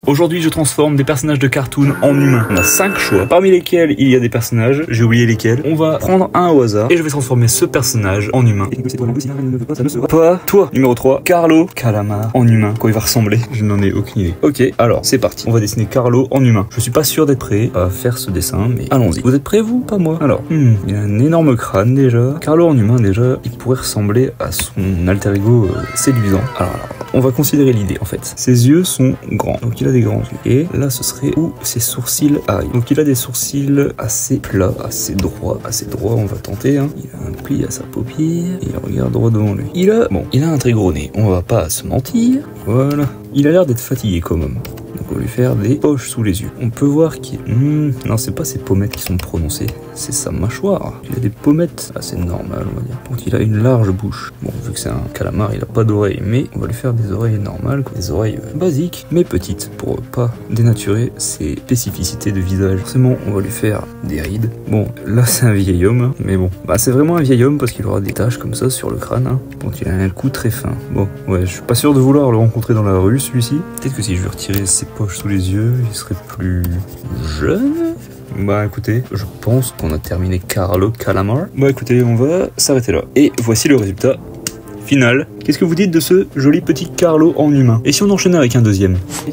Aujourd'hui, je transforme des personnages de cartoon en humains. On a 5 choix, parmi lesquels il y a des personnages, j'ai oublié lesquels. On va prendre un au hasard et je vais transformer ce personnage en humain. Pas toi. Numéro 3, Carlo Calamar en humain. Quoi il va ressembler? Je n'en ai aucune idée. Ok, alors c'est parti. On va dessiner Carlo en humain. Je suis pas sûr d'être prêt à faire ce dessin, mais allons-y. Vous êtes prêts, vous? Pas moi. Alors, il a un énorme crâne déjà. Carlo en humain déjà, il pourrait ressembler à son alter ego séduisant. Alors, on va considérer l'idée en fait. Ses yeux sont grands, donc il a des grands yeux. Et là ce serait où ses sourcils arrivent. Donc il a des sourcils assez plats, assez droits, on va tenter. Hein. Il a un pli à sa paupière, et il regarde droit devant lui. Il a un très gros nez, on va pas se mentir. Voilà. Il a l'air d'être fatigué quand même. Donc on va lui faire des poches sous les yeux. On peut voir qu'il... non, c'est pas ses pommettes qui sont prononcées, c'est sa mâchoire. Il a des pommettes assez normales, on va dire. Donc il a une large bouche. Bon, vu que c'est un calamar, il a pas d'oreilles, mais on va lui faire des oreilles normales, quoi. Des oreilles basiques, mais petites, pour pas dénaturer ses spécificités de visage. Forcément, on va lui faire des rides. Bon, là c'est un vieil homme, hein, mais bon. Bah c'est vraiment un vieil homme parce qu'il aura des taches comme ça sur le crâne. Hein. Donc il a un cou très fin. Bon, ouais, je suis pas sûr de vouloir le rencontrer dans la rue, celui-ci. Peut-être que si je lui retirais ses poches sous les yeux, il serait plus jeune. Bah écoutez, je pense qu'on a terminé Carlo Calamar. Bah écoutez, on va s'arrêter là. Et voici le résultat final. Qu'est-ce que vous dites de ce joli petit Carlo en humain? Et si on enchaînait avec un deuxième?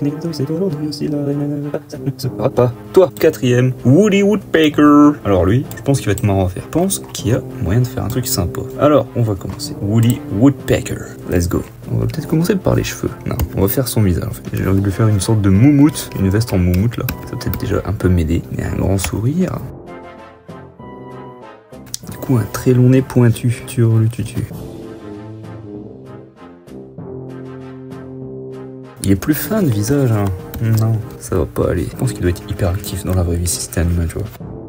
Pas. Toi, quatrième, Woody Woodpecker. Alors lui, je pense qu'il va être marrant à faire. Je pense qu'il y a moyen de faire un truc sympa. Alors, on va commencer. Woody Woodpecker. Let's go. On va peut-être commencer par les cheveux. Non, on va faire son visage en fait. J'ai envie de lui faire une sorte de moumoute, une veste en moumoute là. Ça va peut-être déjà un peu m'aider. Il a un grand sourire. Du coup, un très long nez pointu. Tutu. Il est plus fin de visage, hein. Non, ça va pas aller. Je pense qu'il doit être hyper actif dans la vraie vie si c'était un humain, tu vois.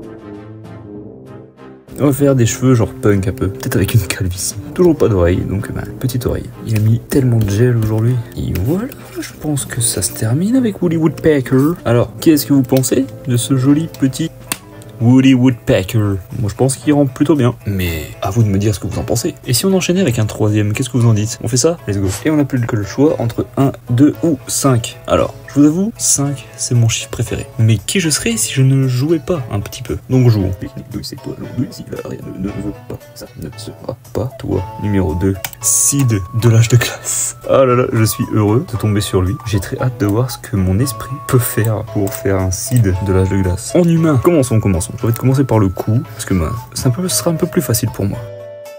On va faire des cheveux genre punk un peu, peut-être avec une calvitie. Toujours pas d'oreille, donc petite oreille. Il a mis tellement de gel aujourd'hui. Et voilà, je pense que ça se termine avec Woody Woodpecker. Alors, qu'est-ce que vous pensez de ce joli petit Woody Woodpecker? Moi je pense qu'il rentre plutôt bien, mais à vous de me dire ce que vous en pensez. Et si on enchaînait avec un troisième, qu'est-ce que vous en dites? On fait ça? Let's go. Et on n'a plus que le choix entre 1, 2 ou 5. Alors, je vous avoue, 5 c'est mon chiffre préféré. Mais qui je serais si je ne jouais pas un petit peu? Donc jouons. C'est toi, rien ne veut pas, ça ne sera pas toi. Numéro 2, Sid de l'âge de glace. Ah là là, je suis heureux de tomber sur lui. J'ai très hâte de voir ce que mon esprit peut faire pour faire un Sid de l'âge de glace. En humain, commençons. Je vais commencer par le cou, parce que ce sera un peu plus facile pour moi.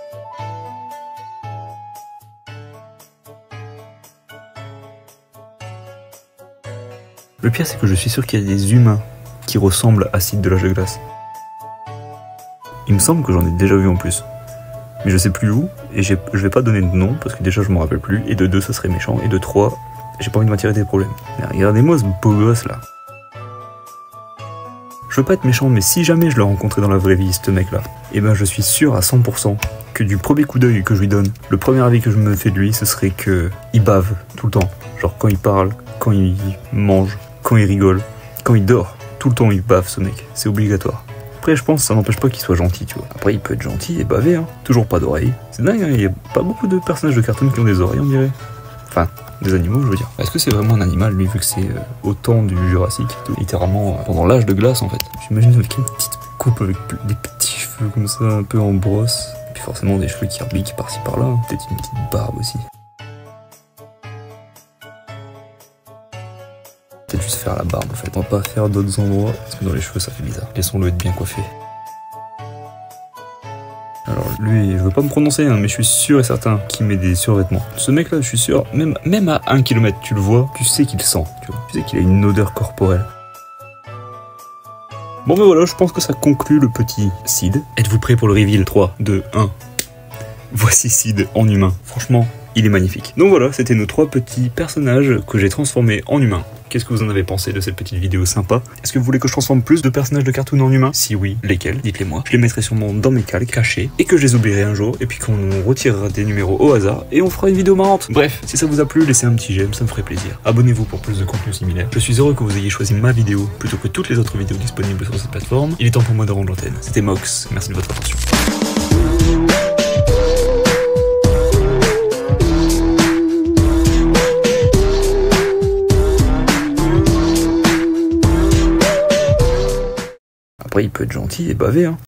Le pire, c'est que je suis sûr qu'il y a des humains qui ressemblent à Sid de l'âge de glace. Il me semble que j'en ai déjà vu en plus. Mais je sais plus où, et je vais pas donner de nom, parce que déjà je me rappelle plus, et de 2 ça serait méchant, et de 3, j'ai pas envie de m'attirer des problèmes. Mais regardez-moi ce beau gosse là. Je veux pas être méchant, mais si jamais je le rencontrais dans la vraie vie, ce mec là, et ben je suis sûr à 100% que du premier coup d'œil que je lui donne, le premier avis que je me fais de lui, ce serait que il bave tout le temps. Genre quand il parle, quand il mange, quand il rigole, quand il dort, tout le temps il bave ce mec, c'est obligatoire. Après je pense que ça n'empêche pas qu'il soit gentil, tu vois. Après il peut être gentil et baver, hein. Toujours pas d'oreilles. C'est dingue, hein. Il y a pas beaucoup de personnages de cartoon qui ont des oreilles on dirait. Enfin, des animaux je veux dire. Est-ce que c'est vraiment un animal lui vu que c'est au temps du Jurassique, littéralement pendant l'âge de glace en fait. J'imagine avec une petite coupe avec des petits cheveux comme ça un peu en brosse. Et puis forcément des cheveux qui rebiquent par-ci par-là, hein. Peut-être une petite barbe aussi. Peut-être juste faire la barbe en fait, on va pas faire d'autres endroits parce que dans les cheveux ça fait bizarre. Laissons-le être bien coiffé. Alors lui, je veux pas me prononcer hein, mais je suis sûr et certain qu'il met des survêtements. Ce mec là, je suis sûr, même à 1 km tu le vois, tu sais qu'il sent, tu vois. Tu sais qu'il a une odeur corporelle. Bon ben voilà, je pense que ça conclut le petit Sid. Êtes-vous prêts pour le reveal? 3, 2, 1. Voici Sid en humain. Franchement, il est magnifique. Donc voilà, c'était nos 3 petits personnages que j'ai transformés en humains. Qu'est-ce que vous en avez pensé de cette petite vidéo sympa? Est-ce que vous voulez que je transforme plus de personnages de cartoon en humains? Si oui, lesquels? Dites-les moi. Je les mettrai sûrement dans mes calques cachés et que je les oublierai un jour et puis qu'on retirera des numéros au hasard et on fera une vidéo marrante. Bref, si ça vous a plu, laissez un petit j'aime, ça me ferait plaisir. Abonnez-vous pour plus de contenu similaire. Je suis heureux que vous ayez choisi ma vidéo plutôt que toutes les autres vidéos disponibles sur cette plateforme. Il est temps pour moi de rendre l'antenne. C'était Mox, merci de votre attention. Après, il peut être gentil et bavé, hein.